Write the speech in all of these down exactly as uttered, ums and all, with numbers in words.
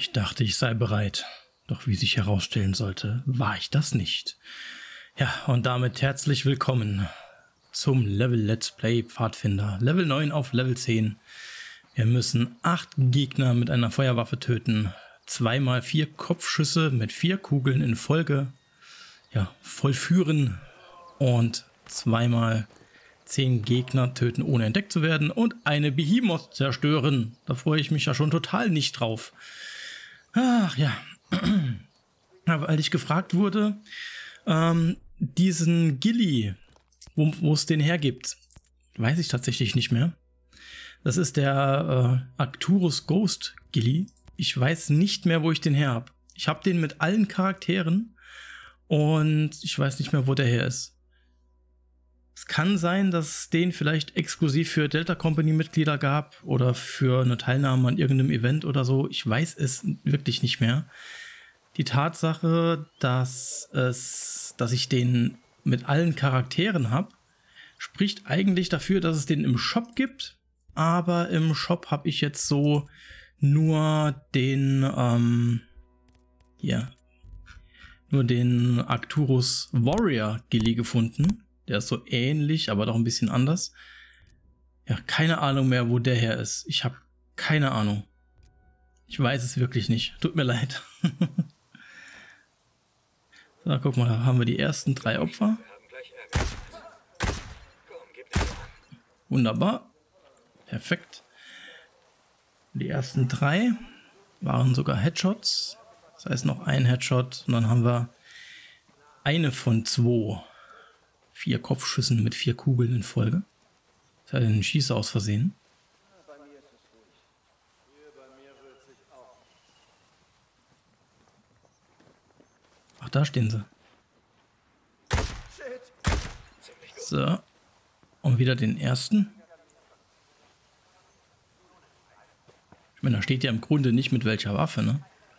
Ich dachte, ich sei bereit. Doch wie sich herausstellen sollte, war ich das nicht. Ja, und damit herzlich willkommen zum Level Let's Play Pfadfinder. Level neun auf Level zehn. Wir müssen acht Gegner mit einer Feuerwaffe töten. Zweimal vier Kopfschüsse mit vier Kugeln in Folge ja, vollführen. Und zweimal zehn Gegner töten, ohne entdeckt zu werden. Und eine Behemoth zerstören. Da freue ich mich ja schon total nicht drauf. Ach ja. Aber weil ich gefragt wurde, ähm, diesen Gilly, wo, wo es den hergibt, weiß ich tatsächlich nicht mehr. Das ist der äh, Arcturus Ghost Gilly. Ich weiß nicht mehr, wo ich den her habe. Ich habe den mit allen Charakteren und ich weiß nicht mehr, wo der her ist. Es kann sein, dass es den vielleicht exklusiv für Delta Company Mitglieder gab oder für eine Teilnahme an irgendeinem Event oder so. Ich weiß es wirklich nicht mehr. Die Tatsache, dass es, dass ich den mit allen Charakteren habe, spricht eigentlich dafür, dass es den im Shop gibt. Aber im Shop habe ich jetzt so nur den, ähm, ja, nur den Arcturus Warrior Gilly gefunden. Der ist so ähnlich, aber doch ein bisschen anders. Ja, keine Ahnung mehr, wo der her ist. Ich habe keine Ahnung. Ich weiß es wirklich nicht. Tut mir leid. So, guck mal, da haben wir die ersten drei Opfer. Wunderbar. Perfekt. Die ersten drei waren sogar Headshots. Das heißt noch ein Headshot und dann haben wir eine von zwei. Vier Kopfschüssen mit vier Kugeln in Folge. Das heißt, ein Schießer aus Versehen. Ach, da stehen sie. So. Und wieder den ersten. Ich meine, da steht ja im Grunde nicht mit welcher Waffe, ne?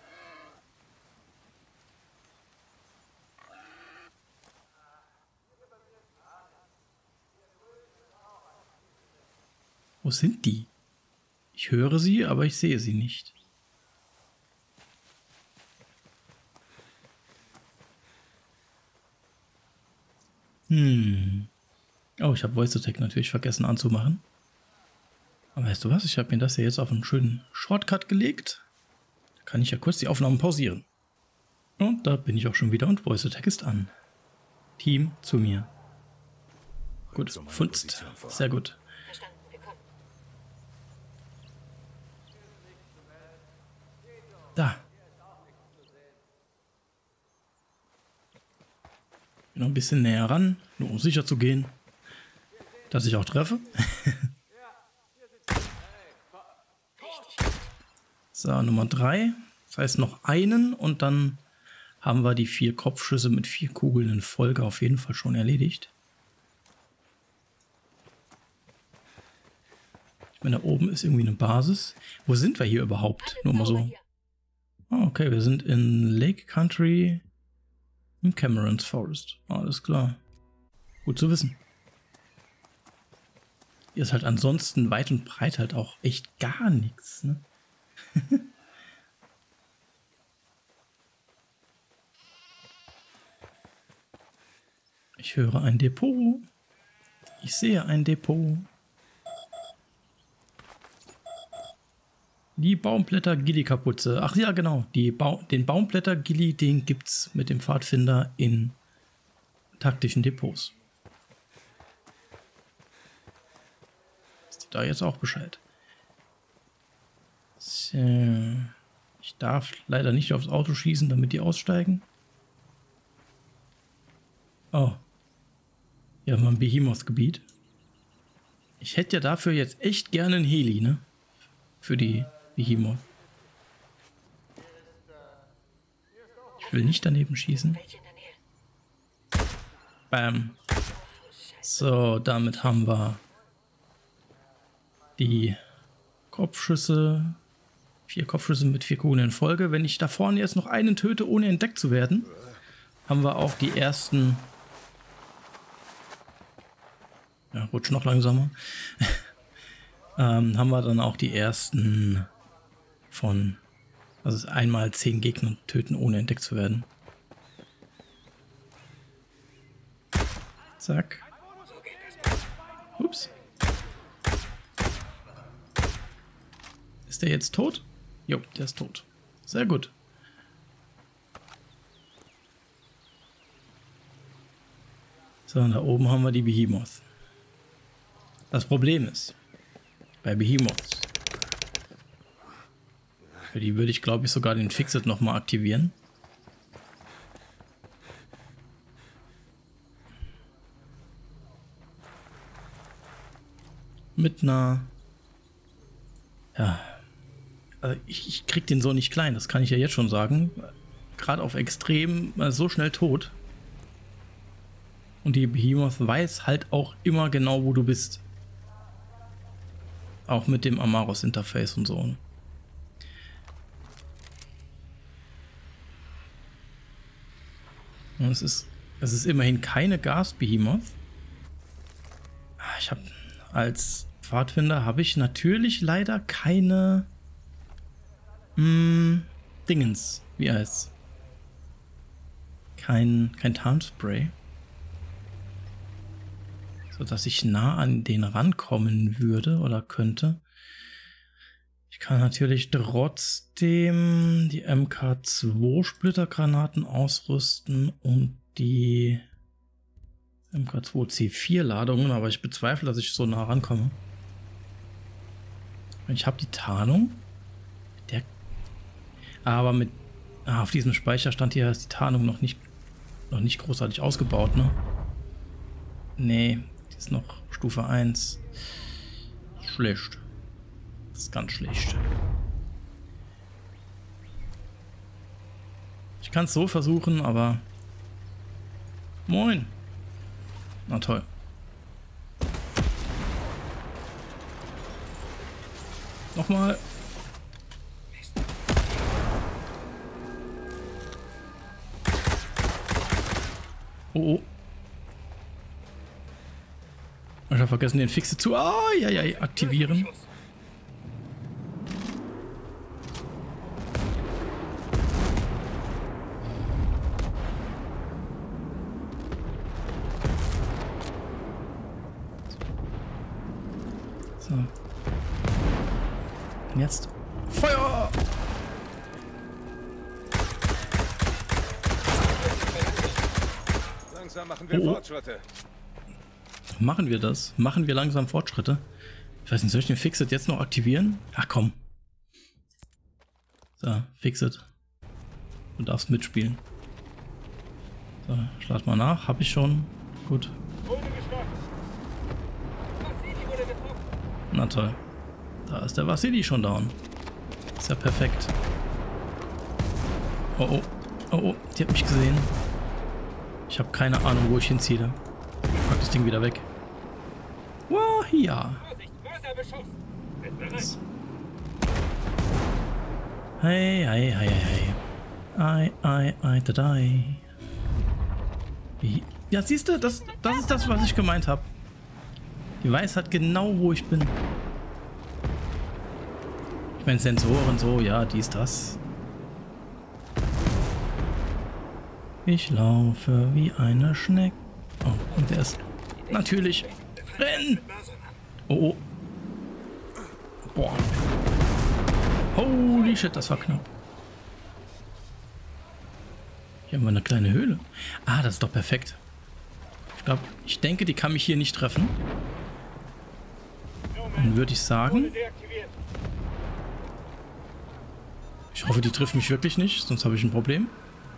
Wo sind die? Ich höre sie, aber ich sehe sie nicht. Hm. Oh, ich habe Voice Attack natürlich vergessen anzumachen. Aber weißt du was? Ich habe mir das hier jetzt auf einen schönen Shortcut gelegt. Da kann ich ja kurz die Aufnahmen pausieren. Und da bin ich auch schon wieder und Voice Attack ist an. Team zu mir. Gut, funzt. Sehr gut. Da. Noch ein bisschen näher ran, nur um sicher zu gehen, dass ich auch treffe. So, Nummer drei. Das heißt noch einen und dann haben wir die vier Kopfschüsse mit vier Kugeln in Folge auf jeden Fall schon erledigt. Ich meine, da oben ist irgendwie eine Basis. Wo sind wir hier überhaupt? Nur mal so. Oh, okay, wir sind in Lake Country im Cameron's Forest. Alles klar. Gut zu wissen. Hier ist halt ansonsten weit und breit halt auch echt gar nichts, ne? Ich höre ein Depot. Ich sehe ein Depot. Die Baumblätter-Gilly-Kapuze. Ach ja, genau. Die ba den Baumblätter-Gilly, den gibt es mit dem Pfadfinder in taktischen Depots. Ist die da jetzt auch Bescheid? So. Ich darf leider nicht aufs Auto schießen, damit die aussteigen. Oh. Hier haben wir ein Behemoth-Gebiet. Ich hätte ja dafür jetzt echt gerne einen Heli, ne? Für die Behemoth. Ich will nicht daneben schießen. Bam. So, damit haben wir die Kopfschüsse. Vier Kopfschüsse mit vier Kugeln in Folge. Wenn ich da vorne jetzt noch einen töte, ohne entdeckt zu werden, haben wir auch die ersten... Ja, rutsch noch langsamer. ähm, haben wir dann auch die ersten von Also einmal zehn Gegner töten, ohne entdeckt zu werden. Zack. Ups. Ist der jetzt tot? Jo, der ist tot. Sehr gut. So, und da oben haben wir die Behemoth. Das Problem ist, bei Behemoths, für die würde ich, glaube ich, sogar den Fixit nochmal aktivieren. Mit einer... Ja... Also ich, ich krieg den so nicht klein, das kann ich ja jetzt schon sagen. Gerade auf Extrem so schnell tot. Und die Behemoth weiß halt auch immer genau, wo du bist. Auch mit dem Amaros-Interface und so. Und es ist, es ist immerhin keine Gas-Behemoth. Ich habe als Pfadfinder habe ich natürlich leider keine mh, Dingens, wie heißt's? Kein, kein Tarnspray. So dass ich nah an den rankommen würde oder könnte. Ich kann natürlich trotzdem die M K zwei Splittergranaten ausrüsten und die M K zwei C vier Ladungen, aber ich bezweifle, dass ich so nah rankomme. Ich habe die Tarnung. Der aber mit ah, auf diesem Speicherstand hier ist die Tarnung noch nicht noch nicht großartig ausgebaut, ne? Nee, die ist noch Stufe eins. Schlecht. Das ist ganz schlecht. Ich kann es so versuchen, aber... Moin. Na toll. Nochmal. Oh, oh. Ich habe vergessen, den Fixe zu ah, ja, ja, aktivieren. So. Und jetzt Feuer! Langsam machen wir oh. Fortschritte. Machen wir das? Machen wir langsam Fortschritte? Ich weiß nicht, soll ich den Fixit jetzt noch aktivieren? Ach komm. So, Fixit. Du darfst mitspielen. So, schlag mal nach. Hab ich schon. Gut. Na toll. Da ist der Vassili schon down. Ist ja perfekt. Oh oh. Oh oh, die hat mich gesehen. Ich habe keine Ahnung, wo ich hinziehe. Ich pack das Ding wieder weg. Wow, ja. Hey, hey, hey, hey. Ei, ei, ei, da, da. Ja, siehst du, das, das ist das, was ich gemeint habe. Die weiß halt genau, wo ich bin. Ich meine, Sensoren so, ja, dies, das. Ich laufe wie eine Schnecke. Oh, und der ist natürlich. Renn! Oh, oh. Boah. Holy shit, das war knapp. Hier haben wir eine kleine Höhle. Ah, das ist doch perfekt. Ich glaube, ich denke, die kann mich hier nicht treffen. Dann würde ich sagen... Ich hoffe, die trifft mich wirklich nicht, sonst habe ich ein Problem.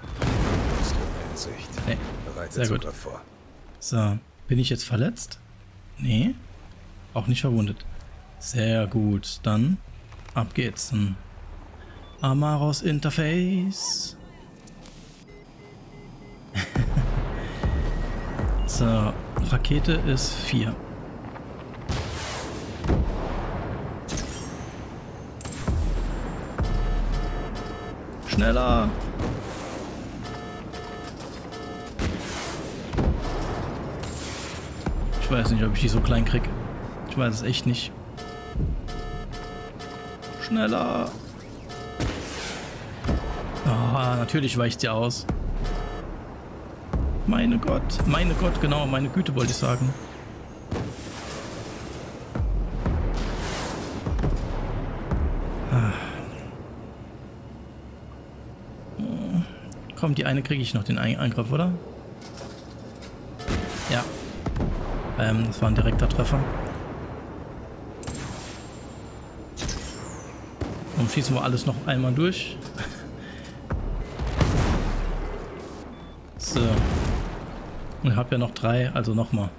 Nee, sehr gut. So, bin ich jetzt verletzt? Nee, auch nicht verwundet. Sehr gut, dann ab geht's. Dann Amaros Interface. So, Rakete ist vier. Schneller! Ich weiß nicht, ob ich die so klein krieg. Ich weiß es echt nicht. Schneller! natürlich weicht sie aus. Meine Gott, meine Gott, genau, meine Güte wollte ich sagen. Ah. Komm, die eine kriege ich noch, den Eingriff, oder? Ja. Ähm, das war ein direkter Treffer. Dann schießen wir alles noch einmal durch. So. Ich habe ja noch drei, also nochmal.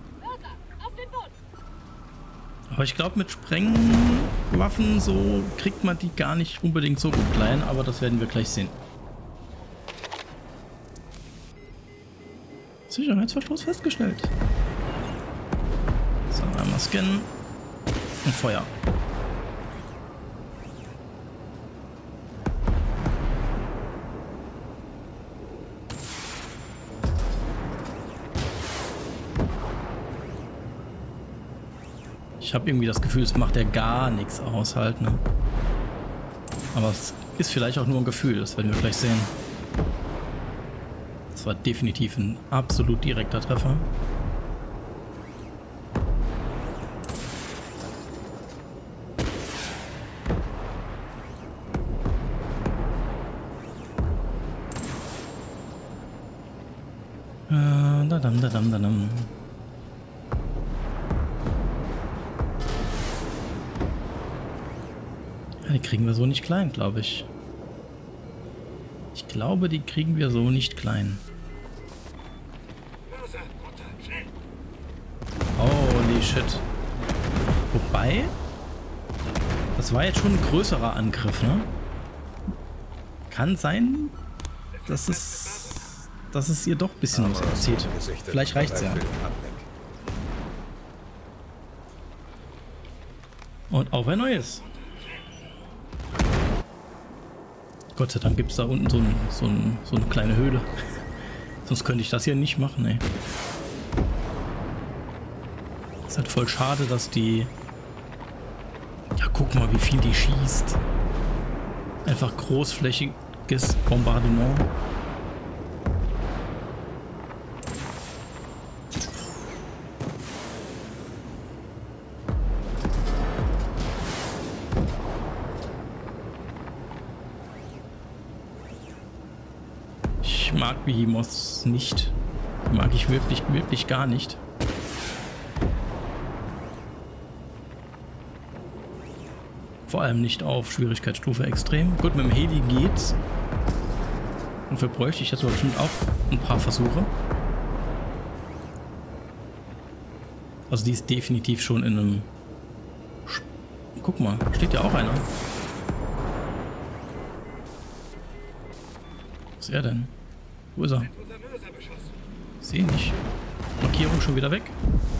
Aber ich glaube, mit Sprengwaffen so kriegt man die gar nicht unbedingt so gut klein, aber das werden wir gleich sehen. Sicherheitsverstoß festgestellt. So, einmal scannen und Feuer. Ich habe irgendwie das Gefühl, es macht ja gar nichts aus halt, ne? Aber es ist vielleicht auch nur ein Gefühl, das werden wir gleich sehen. Das war definitiv ein absolut direkter Treffer. Äh, dadam, dadam, dadam. Die kriegen wir so nicht klein, glaube ich. Ich glaube, die kriegen wir so nicht klein. Holy shit. Wobei, das war jetzt schon ein größerer Angriff, ne? Kann sein, dass es, dass es ihr doch ein bisschen was abzieht. Vielleicht reicht's ja. Und auf ein neues. Gott sei Dank gibt es da unten so, ein, so, ein, so eine kleine Höhle. Sonst könnte ich das hier nicht machen, ey. Ist halt voll schade, dass die... Ja, guck mal, wie viel die schießt. Einfach großflächiges Bombardement. Ich mag Behemoths nicht. Die mag ich wirklich, wirklich gar nicht. Vor allem nicht auf Schwierigkeitsstufe extrem. Gut, mit dem Heli geht's. Und für bräuchte ich jetzt aber bestimmt auch ein paar Versuche. Also die ist definitiv schon in einem... Sch Guck mal, steht ja auch einer. Was ist er denn? Wo ist er? Sehe nicht. Markierung schon wieder weg.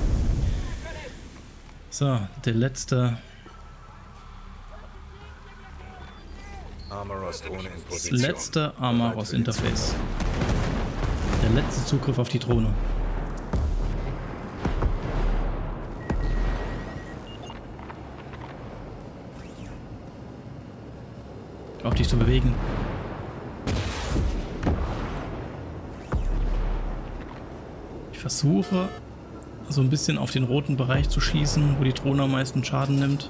So, der letzte. Das letzte Armaros-Interface. Der letzte Zugriff auf die Drohne. Auf dich zu bewegen. Ich versuche so ein bisschen auf den roten Bereich zu schießen, wo die Drohne am meisten Schaden nimmt.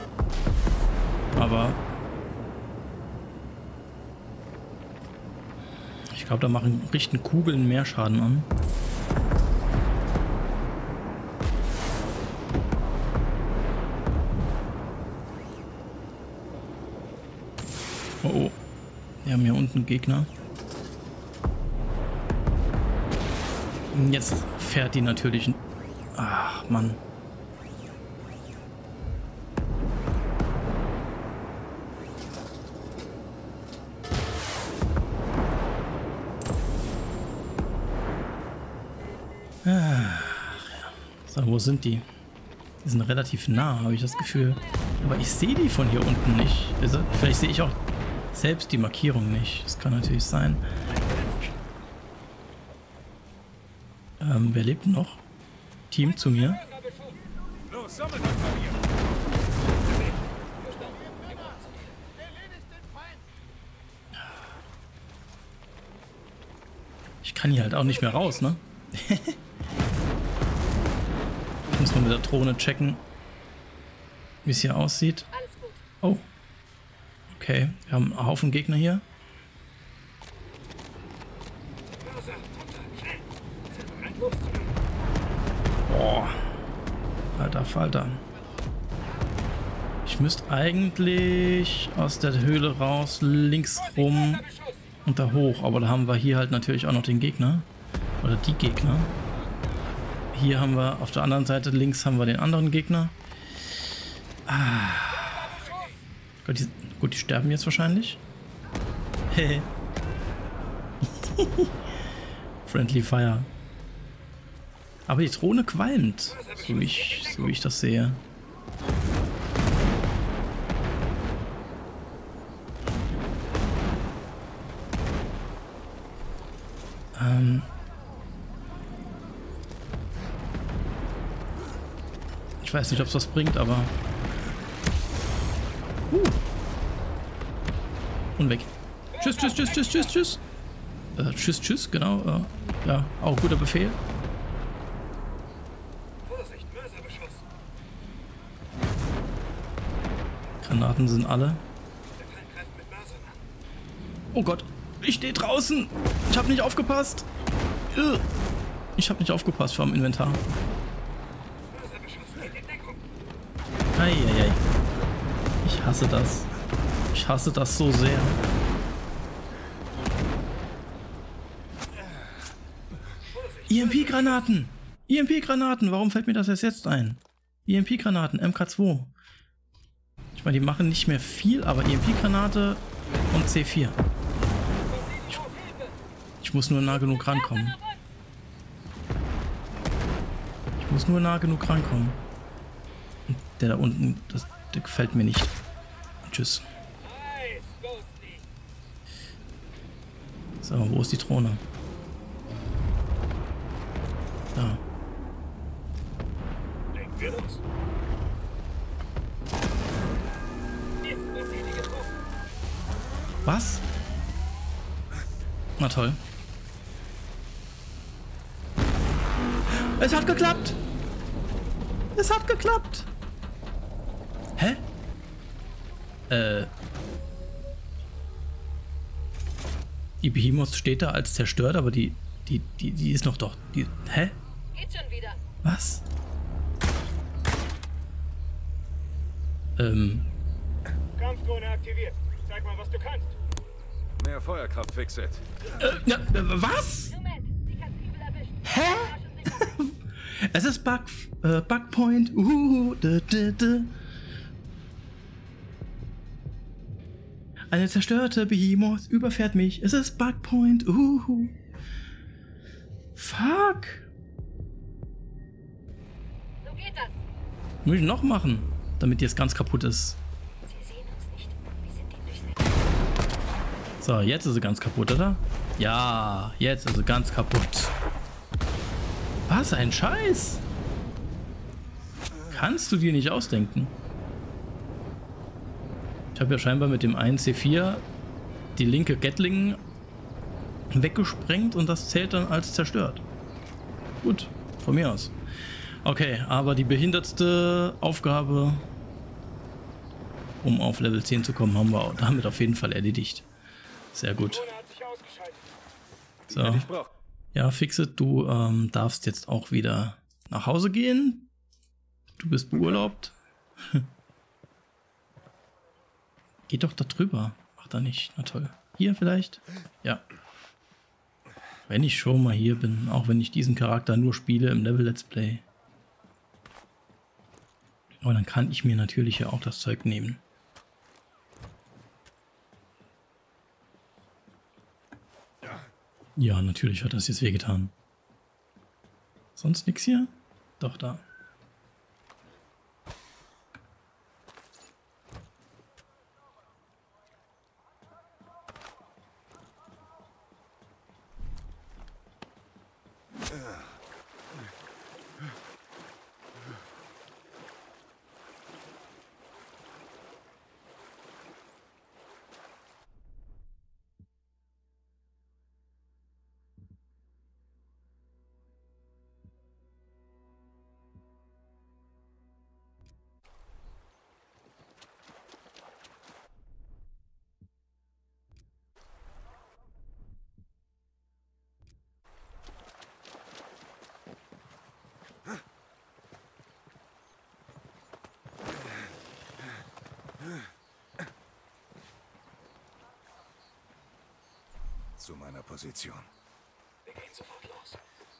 Aber ich glaube, da machen richten Kugeln mehr Schaden an. Oh oh. Wir haben hier unten Gegner. Jetzt fährt die natürlich... Ach, Mann. Ach, ja. So, wo sind die? Die sind relativ nah, habe ich das Gefühl. Aber ich sehe die von hier unten nicht. Also, vielleicht sehe ich auch selbst die Markierung nicht. Das kann natürlich sein. Ähm, wer lebt noch? Team zu mir. kann hier halt auch nicht mehr raus, ne? Muss man mit der Drohne checken, wie es hier aussieht. Oh. Okay, wir haben einen Haufen Gegner hier. Boah. Alter Falter. Ich müsste eigentlich aus der Höhle raus, links rum und da hoch. Aber da haben wir hier halt natürlich auch noch den Gegner. Oder die Gegner. Hier haben wir auf der anderen Seite links haben wir den anderen Gegner. Ah. Gut, die, gut, die sterben jetzt wahrscheinlich. Hehe. Friendly Fire. Aber die Drohne qualmt, so wie ich, so wie ich das sehe. Ähm ich weiß nicht, ob es was bringt, aber... Uh. Und weg. Tschüss, tschüss, tschüss, tschüss, tschüss, tschüss. Äh, tschüss, tschüss, genau. Äh, ja, auch guter Befehl. Granaten sind alle. Oh Gott, ich stehe draußen. Ich habe nicht aufgepasst. Ich habe nicht aufgepasst vor dem Inventar. Eieiei. Ich hasse das. Ich hasse das so sehr. E M P-Granaten! E M P-Granaten! Warum fällt mir das erst jetzt ein? E M P-Granaten, M K zwei. Ich meine, die machen nicht mehr viel, aber E M P-Granate und C vier. Ich, ich muss nur nah genug rankommen. Ich muss nur nah genug rankommen. Und der da unten, das, der gefällt mir nicht. Tschüss. So, wo ist die Drohne? Da. Was? Na toll. Es hat geklappt! Es hat geklappt! Hä? Äh. Die Behemoth steht da als zerstört, aber die, die, die, die ist noch doch. Die, hä? Geht schon wieder. Was? Ähm. Kampfdrohne aktiviert. Zeig mal, was du kannst. Mehr Feuerkraft, Fixit. Äh, na, äh, was? Moment, die Katzkriebel erwischt. Hä? Es ist Bug, äh, Bugpoint. Uh, da, da, da. Eine zerstörte Behemoth überfährt mich. Es ist Bugpoint. Uh. Fuck. So geht das. Muss ich noch machen, damit jetzt ganz kaputt ist. Sie sehen uns nicht. Wir sind ihnen durchs Netz. So, jetzt ist sie ganz kaputt, oder? Ja, jetzt ist sie ganz kaputt. Was ein Scheiß! Kannst du dir nicht ausdenken. Ich habe ja scheinbar mit dem einen C vier die linke Gatling weggesprengt und das zählt dann als zerstört. Gut, von mir aus. Okay, aber die behindertste Aufgabe, um auf Level zehn zu kommen, haben wir damit auf jeden Fall erledigt. Sehr gut. So. Ja, Fixit, du ähm, darfst jetzt auch wieder nach Hause gehen. Du bist beurlaubt. Geht doch da drüber. Macht er nicht. Na toll. Hier vielleicht? Ja. Wenn ich schon mal hier bin, auch wenn ich diesen Charakter nur spiele im Level Let's Play. Aber dann kann ich mir natürlich ja auch das Zeug nehmen. Ja, natürlich hat das jetzt wehgetan. Sonst nichts hier? Doch, da. Zu meiner Position. Wir gehen sofort los.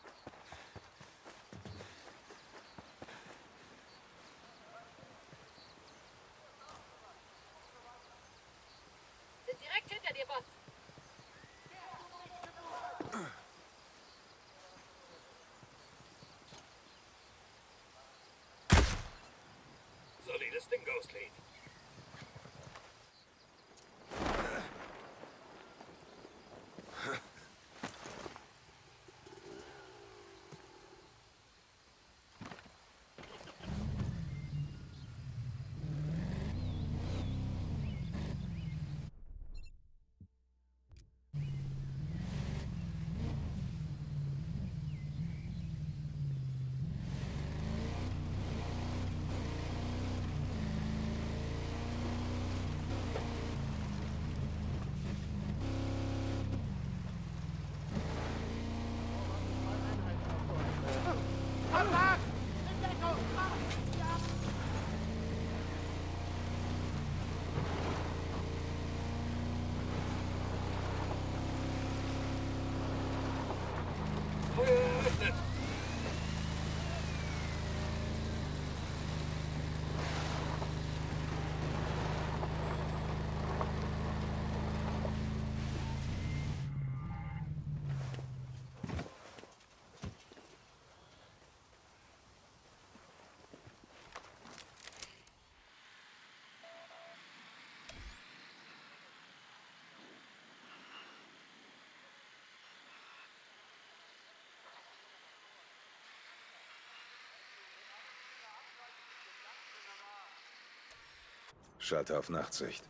Sind direkt hinter dir, Boss. Solides Ding, Ghost Lead. Schalter auf Nachtsicht.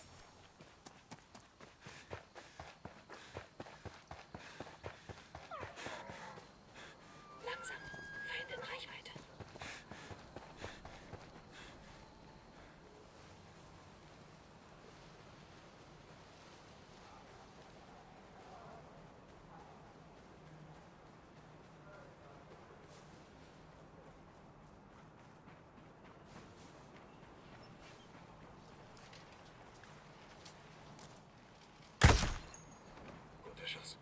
Langsam. Feind in Reichweite. Guter Schuss.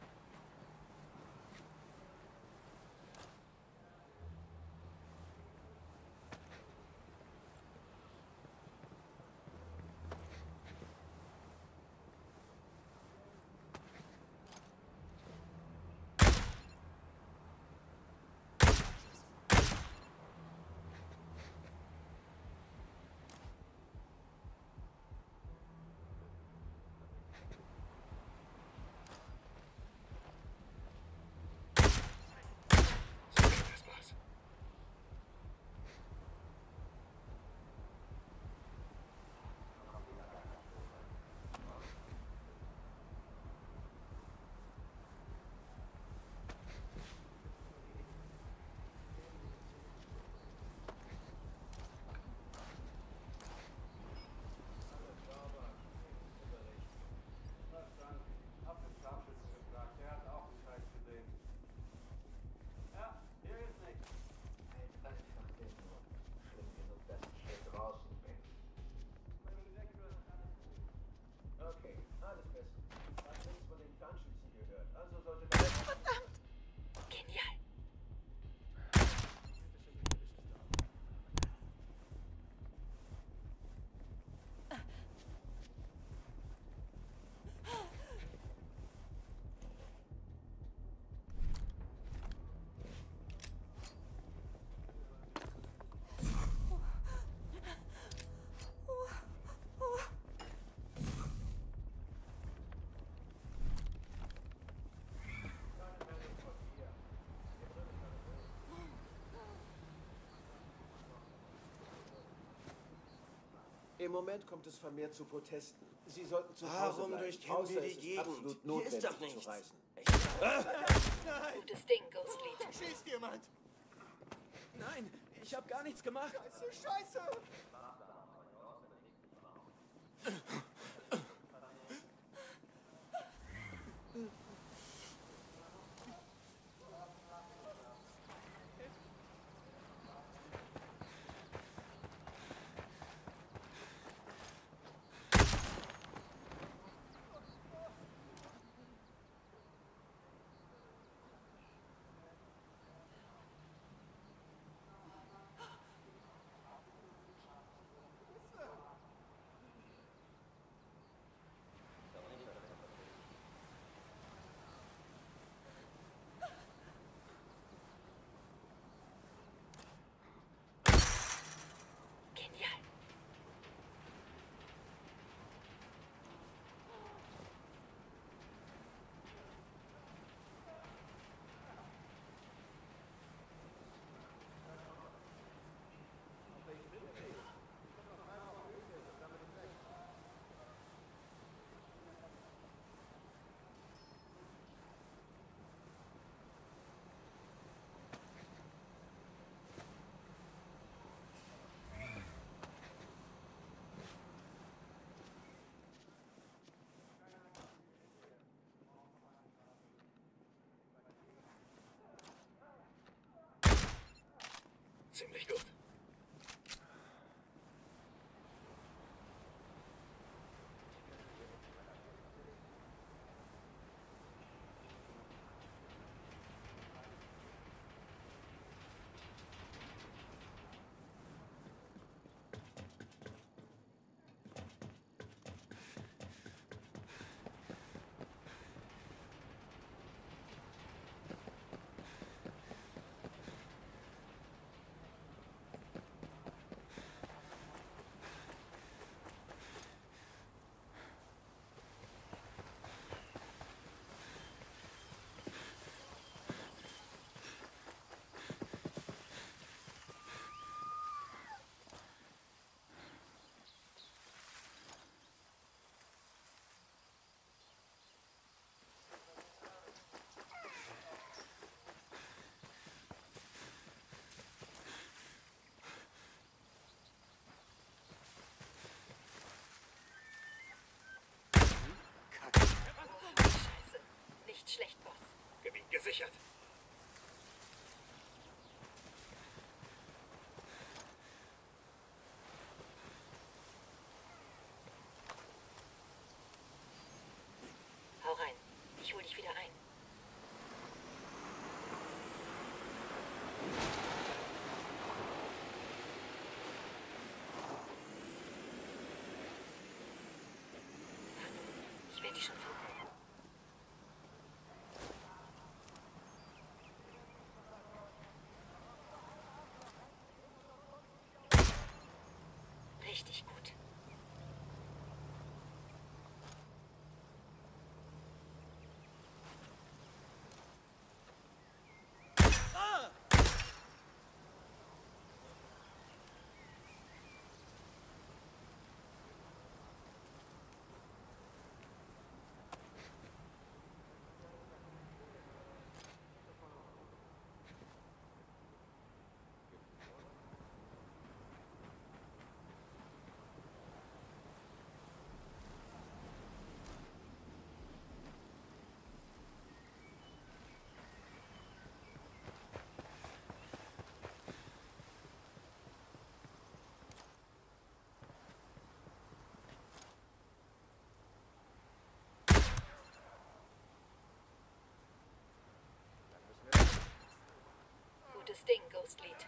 Genial. Im Moment kommt es vermehrt zu Protesten. Sie sollten zu Hause Warum bleiben. durchkämmen Außer wir die es ist Gegend? absolut Hier notwendig ist doch zu nichts. reisen. Gutes Ding, Ghost Lead. Schießt jemand! Nein, ich habe gar nichts gemacht. Scheiße, Scheiße! gesichert. Hau rein. Ich hol dich wieder ein. Ich werde dich schon finden. Richtig gut. Gutes Ding, Ghost Lead.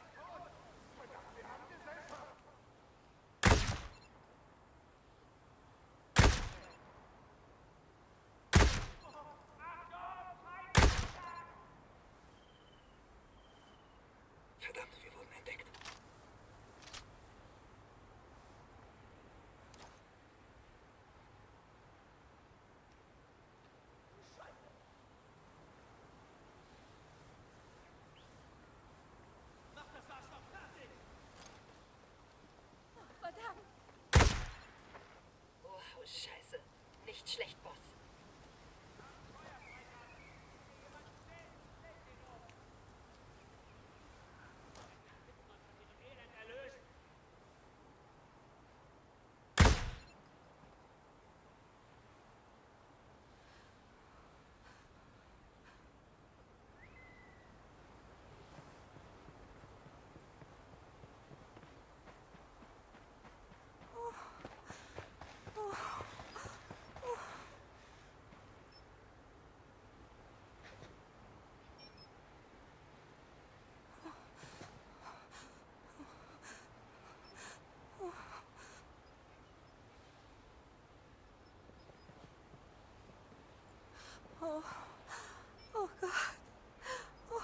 Verdammt, wir wurden entdeckt. Oh, Scheiße. Nicht schlecht, Boss. Oh, oh Gott. Oh.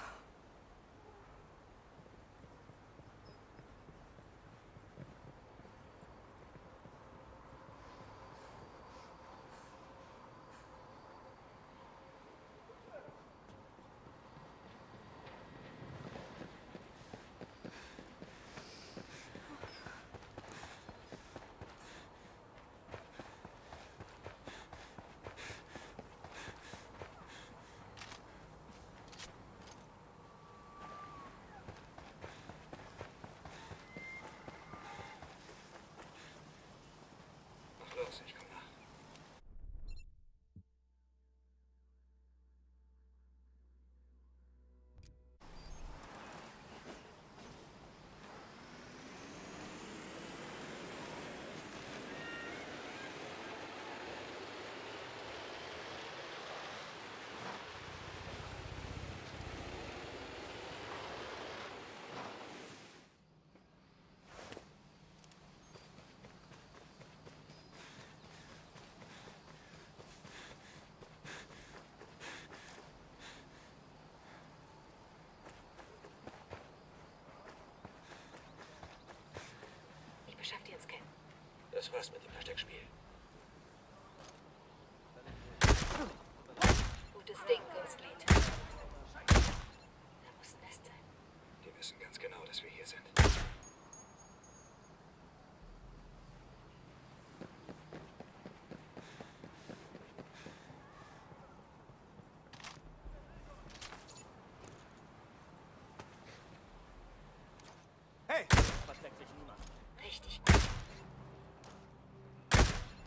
Mach los, ich komm nach. Ich beschaff dir einen Scan. Das war's mit dem Versteckspiel. Gutes Ding, Ghost Lead. Da muss ein Nest sein. Die wissen ganz genau, dass wir hier sind. Hey! Versteckt sich niemand. Richtig gut.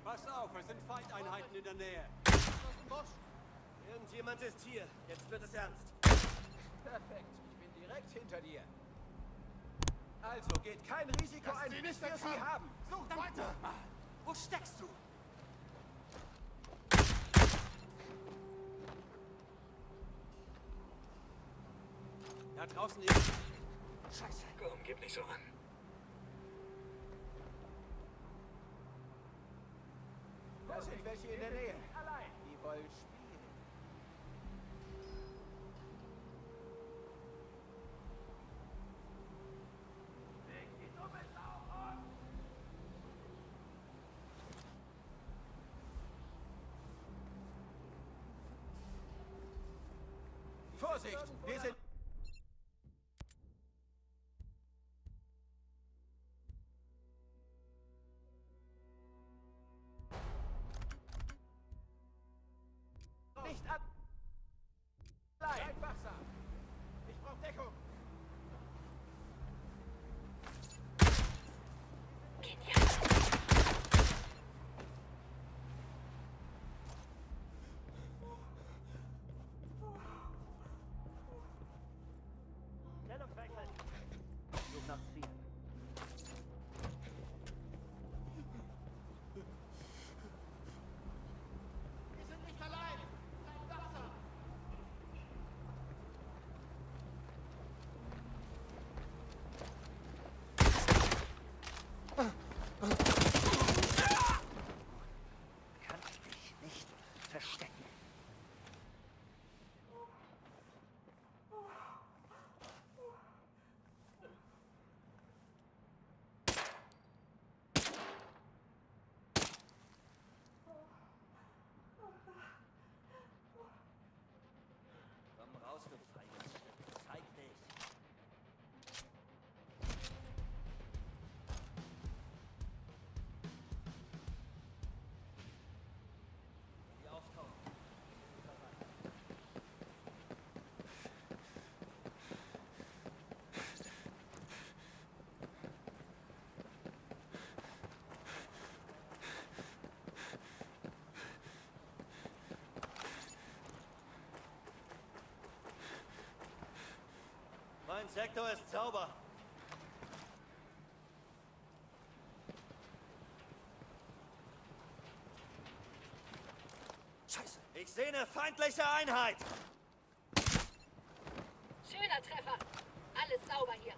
Pass auf, es sind Feindeinheiten in der Nähe. Irgendjemand ist hier. Jetzt wird es ernst. Perfekt, ich bin direkt hinter dir. Also geht kein Risiko ein, bis wir sie haben. Sucht weiter! Wo steckst du? Da draußen ist... Scheiße. Komm, gib nicht so an. Da sind welche in der Nähe. Die wollen spielen. Vorsicht! Wir sind... Nicht an... Bleib wachsam! Ich brauche Deckung! Wir sind nicht allein! Bleib wachsam! Kannst dich nicht verstecken. Komm raus, du feiges Stück. Zeig dich. Die auftauchen. Mein Sektor ist sauber. Scheiße! Ich sehe eine feindliche Einheit. Schöner Treffer. Alles sauber hier.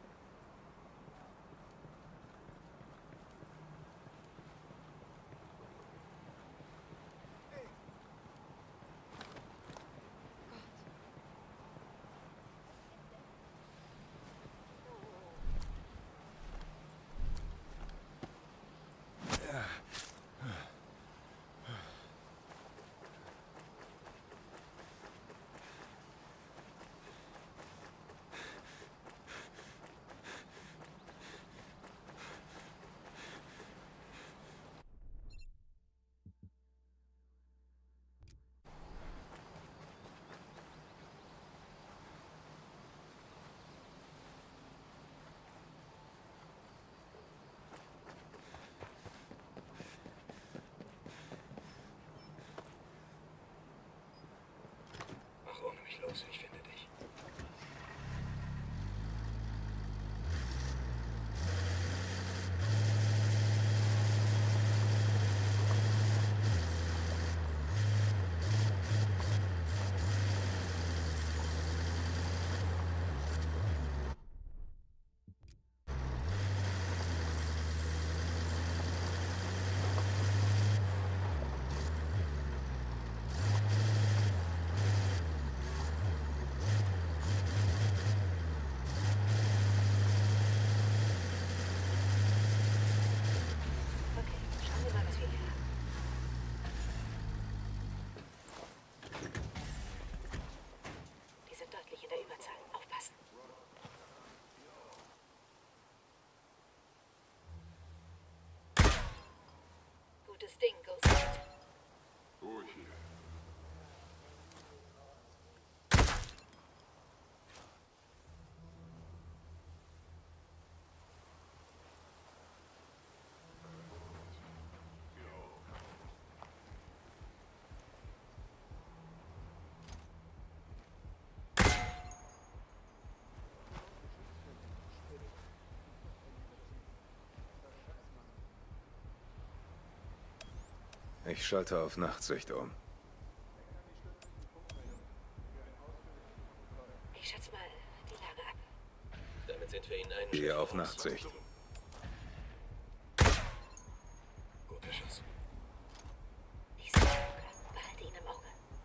Mach ohne mich los, ich finde dich. Okay, schauen wir mal, was wir hier haben. Die sind deutlich in der Überzahl. Aufpassen. Gutes Ding, Ghost. Durch hier. Ich schalte auf Nachtsicht um. Ich schätze mal die Lage ab. Damit sind wir Ihnen einen Gehe Schritt auf voraus. Nachtsicht. Guter Schuss. Ich sehe Bunker. Behalte ihn im Auge.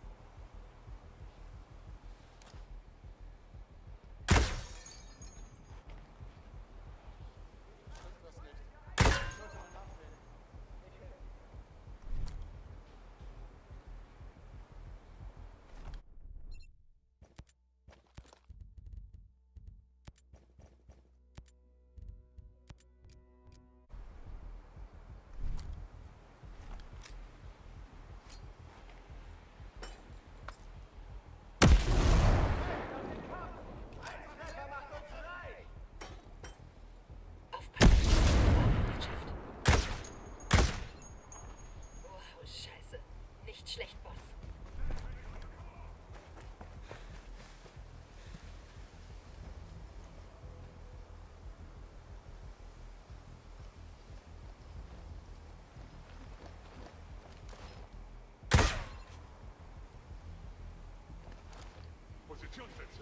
Scheiße. Nicht schlecht, Boss. Positionswechsel.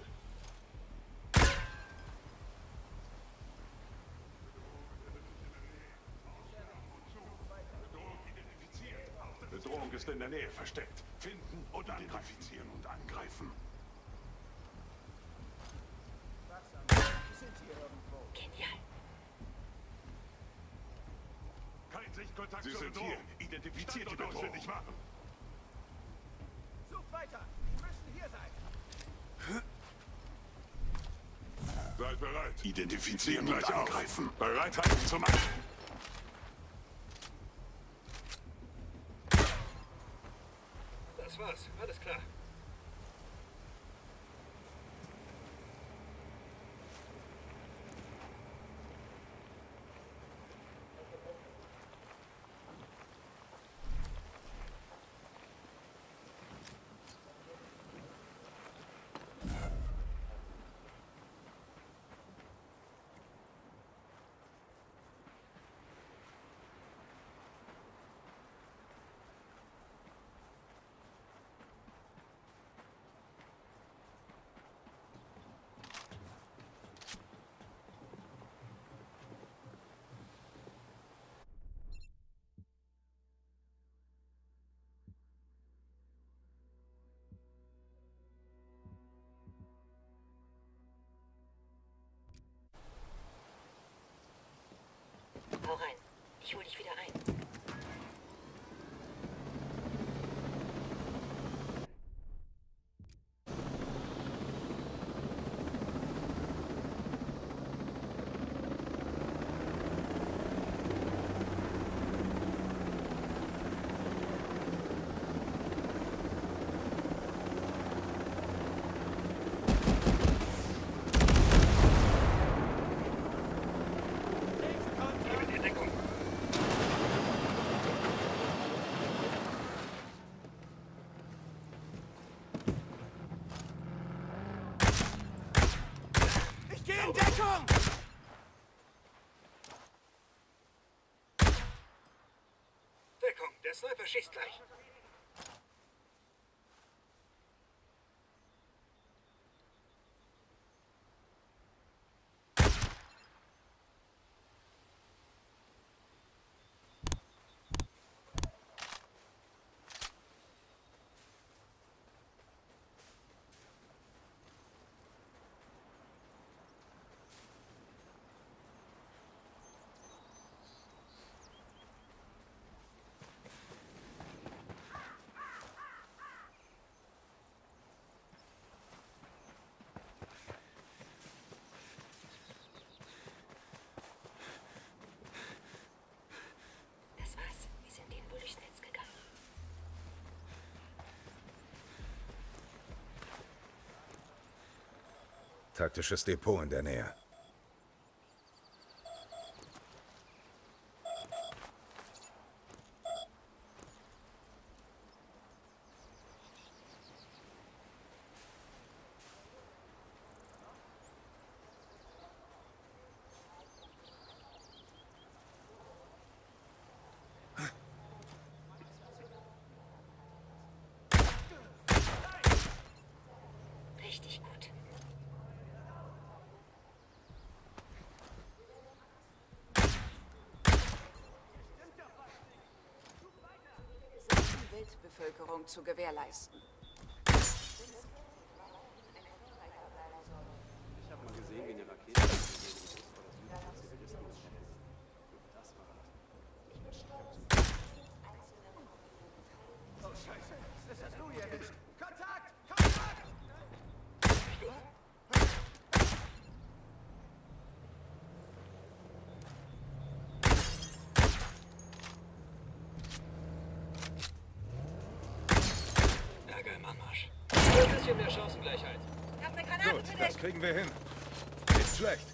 Bedrohung ist in der Nähe versteckt. Finden und identifizieren und angreifen. Genial. Kein Sichtkontakt. Sie sind hier. Identifiziert die Bedrohung. Nicht machen. Sucht weiter. Wir müssen hier sein. Seid bereit. Identifizieren und angreifen. Bereit halten zum Angriff. Das war's. Alles klar. Hau rein. Ich hol dich wieder ein. Ich gehe in Deckung! Deckung. Der Sniper schießt gleich. Das war's. Wir sind denen wohl durchs Netz gegangen. Taktisches Depot in der Nähe. Zivilbevölkerung zu gewährleisten. Ich habe mal gesehen, wie eine Rakete vor der Süd von Zivilismus schießt. Das war das. Oh, Scheiße. Das hast du hier erwischt. Kontakt! Kontakt! Ärger im Anmarsch. Ein bisschen mehr Chancengleichheit. Ich hab eine Granate Gut, für das dich. kriegen wir hin. Nicht schlecht.